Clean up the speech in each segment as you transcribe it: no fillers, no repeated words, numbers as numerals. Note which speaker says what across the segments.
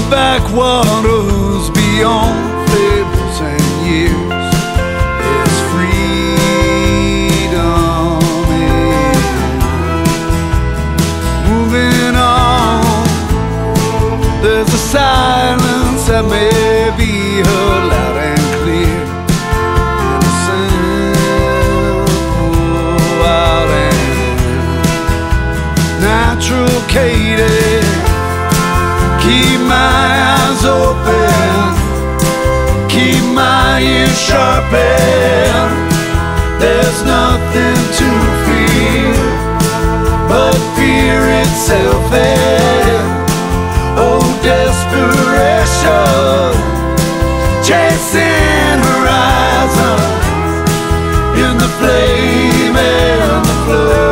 Speaker 1: backwaters beyond fables and years, there's freedom in moving on. There's a silence that may be heard loud and clear, and a simple, wild and natural cadence. Keep my eyes open, keep my ears sharpened. There's nothing to fear but fear itself. And oh, desperation, chasing horizons in the flame and the flood.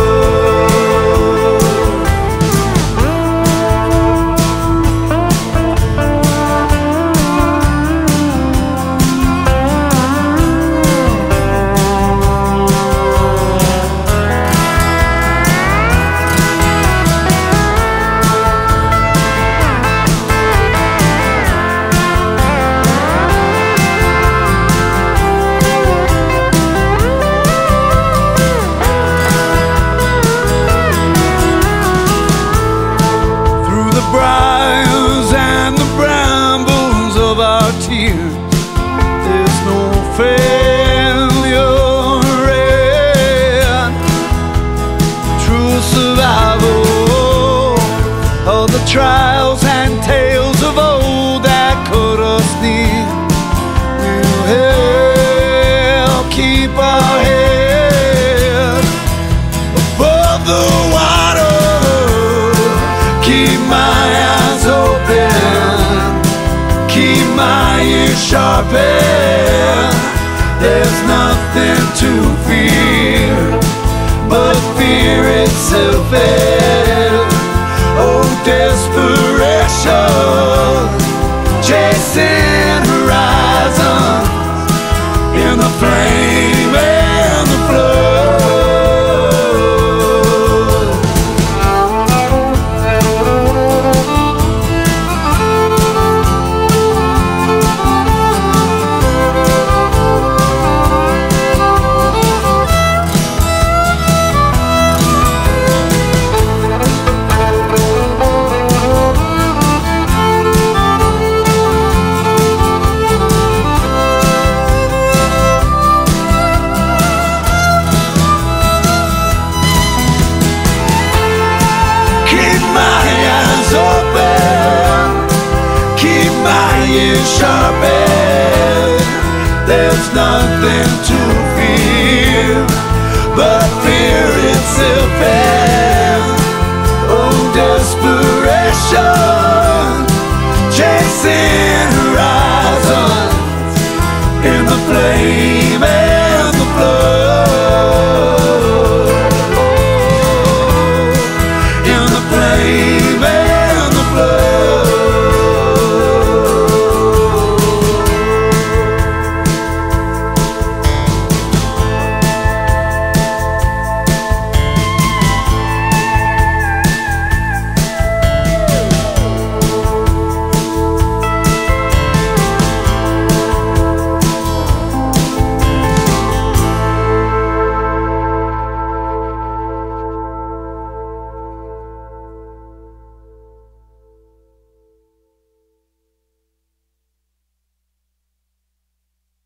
Speaker 1: Briars and the brambles of our tears, there's no failure in true survival of the trials and tales of old that cut us near. We'll help keep our head above the water. Keep my eyes open, keep my ears sharpened. There's nothing to fear but fear itself. And oh, desperation, chasing horizons in the flame and the flood. Sharpened. There's nothing to fear but fear itself. And oh, desperation, chasing horizons in the flame.